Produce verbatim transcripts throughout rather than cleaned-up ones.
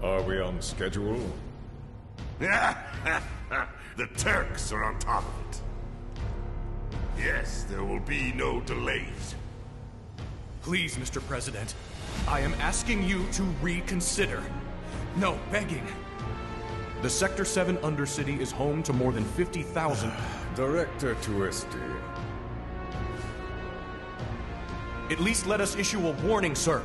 Are we on schedule? The Turks are on top of it. Yes, there will be no delays. Please, Mister President, I am asking you to reconsider. No, begging. The Sector seven Undercity is home to more than fifty thousand... Director Twisty. At least let us issue a warning, sir.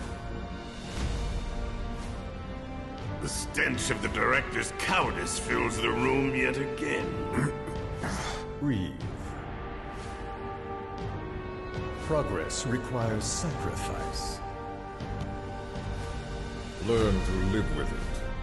The stench of the Director's cowardice fills the room yet again. Reeve. Progress requires sacrifice. Learn to live with it.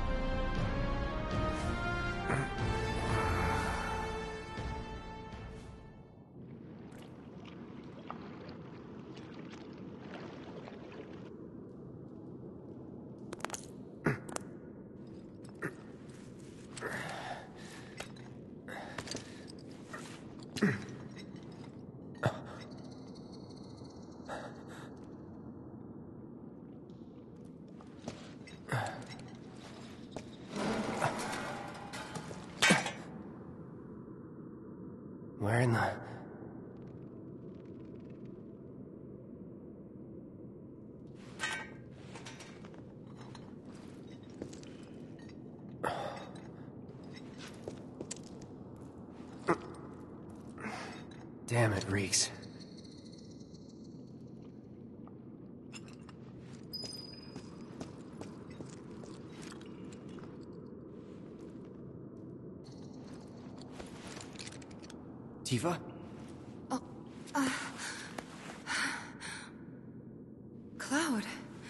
Where in the... Damn, it reeks. Tifa? Oh, uh... Cloud.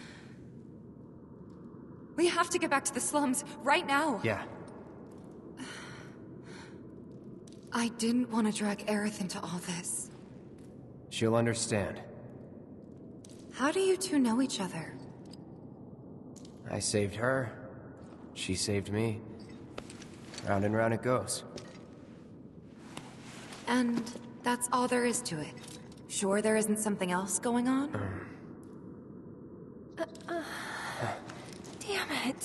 We have to get back to the slums, right now! Yeah. I didn't want to drag Aerith into all this. She'll understand. How do you two know each other? I saved her. She saved me. Round and round it goes. And that's all there is to it? Sure there isn't something else going on? Um. Uh, uh, damn it.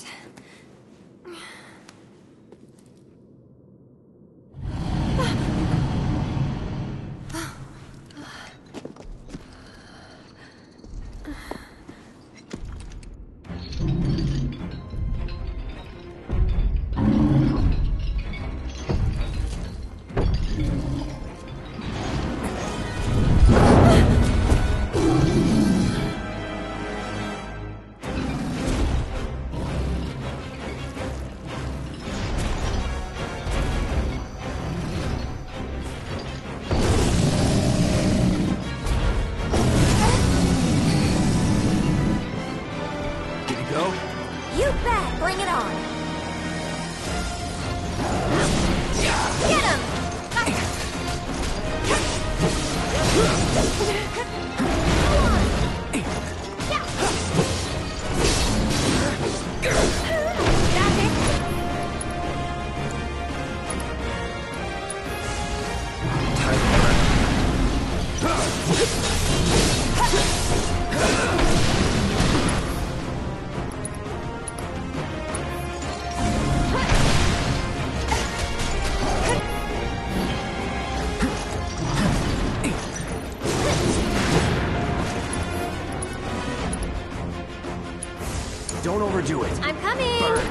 Don't overdo it. I'm coming! Burn.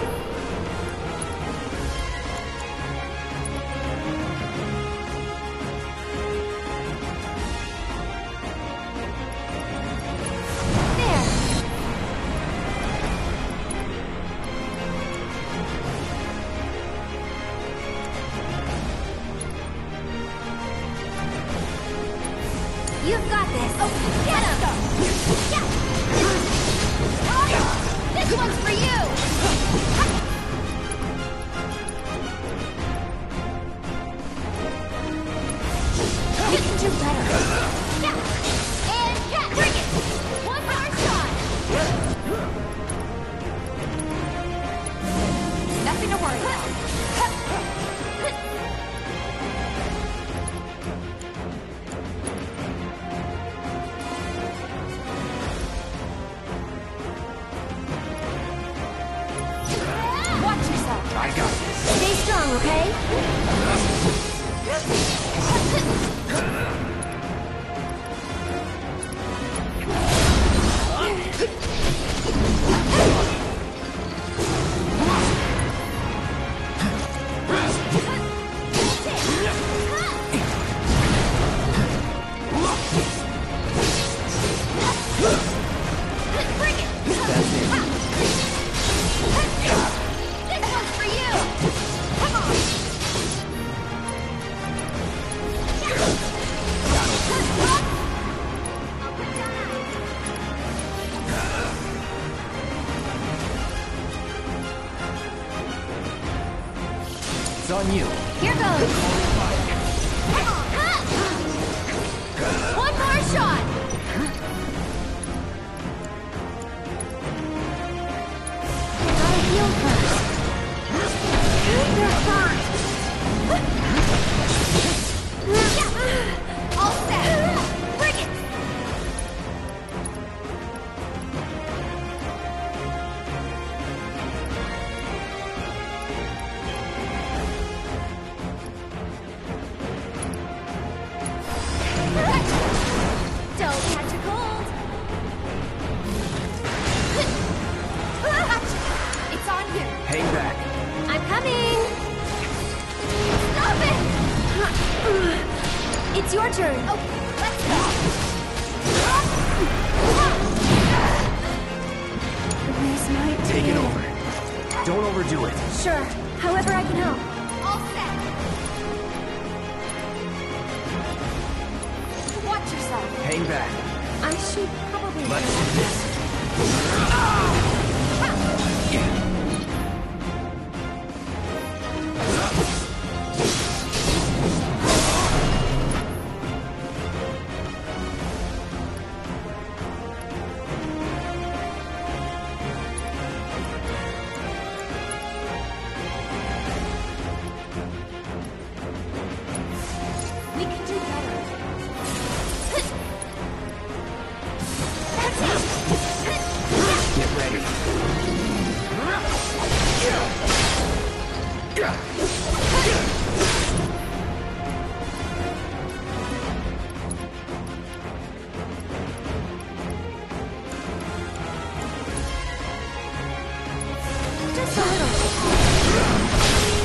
You've got this! Oh, get him! Yeah. Oh, this one's for you! okay? It's on you. Here goes. One more shot. Gotta heal first. You're fine. All set. Bring it. Don't catch a cold. It's on you. Hang back. I'm coming. Stop it. It's your turn. Okay, let's go. Where's my Take it team? over. Don't overdo it. Sure. However I can help. All set. Watch yourself. Hang back. I should probably. Let's do this. We can do better. That's it. Get ready. Just a little.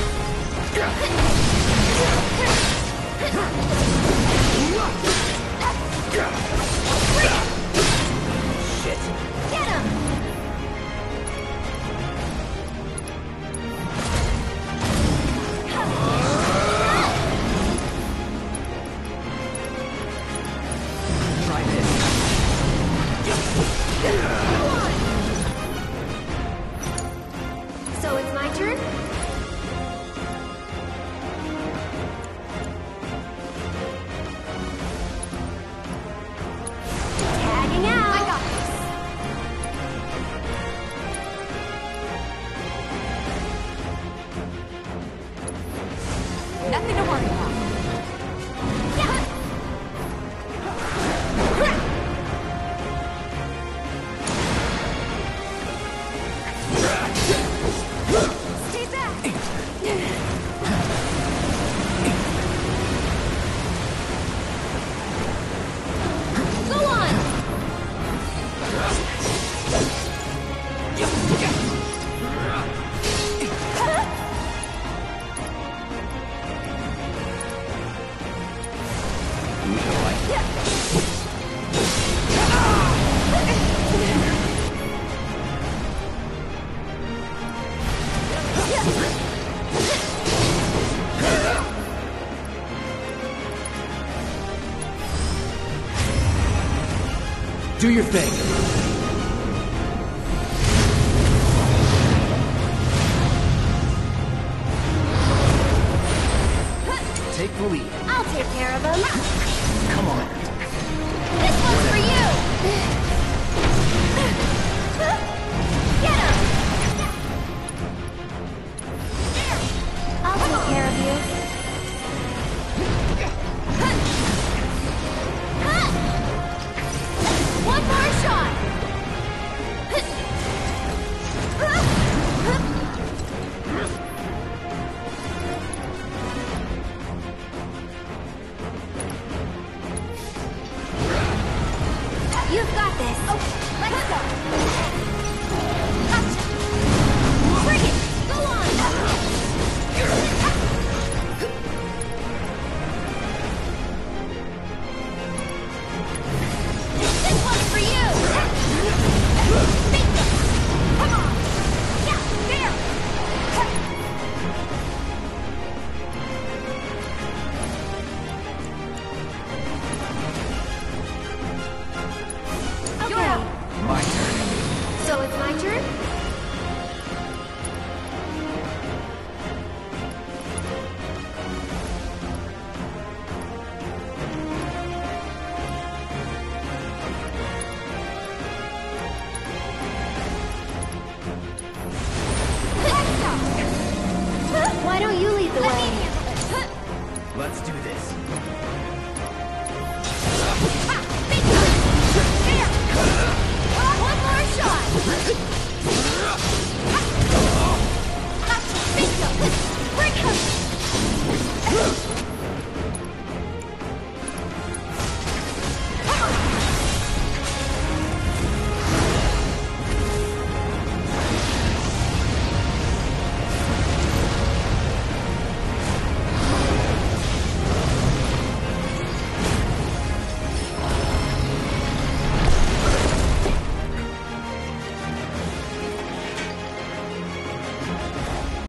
Shit. Get him. Try this. So it's my turn? Tagging out! I got this! Nothing to worry about. Stay back! Go on! You feel like do your thing. Take the lead. I'll take care of him. Come on. This one's for you! Get him! I'll take care of you. One more shot! You've got this. Okay, let's go. Gotcha. Bring it. Go on. This one's for you. Bingo. Come on. Yeah, there. Okay. My turn. So it's my turn?